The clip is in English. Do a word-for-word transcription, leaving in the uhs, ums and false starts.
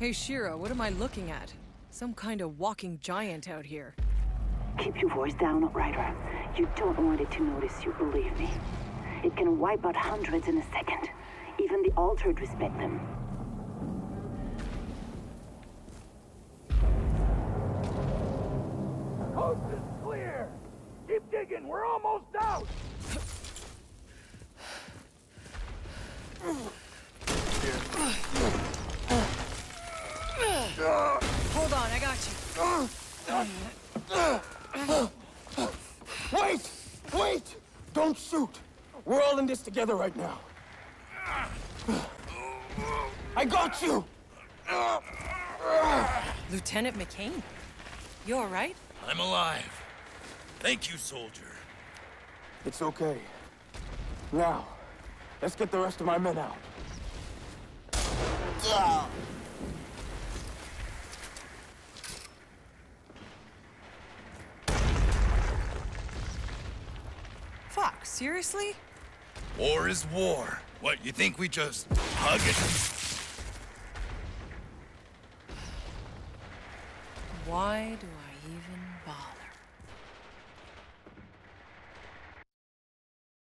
Hey Shira, what am I looking at? Some kind of walking giant out here. Keep your voice down, Outrider. You don't want it to notice you, believe me. It can wipe out hundreds in a second. Even the Altered respect them. Coast is clear! Keep digging, we're almost out! Hold on, I got you. Wait! Wait! Don't shoot! We're all in this together right now. I got you! Lieutenant McCain? You all right? I'm alive. Thank you, soldier. It's okay. Now, let's get the rest of my men out. Fuck, seriously? War is war. What, you think we just hug it? Why do I even bother?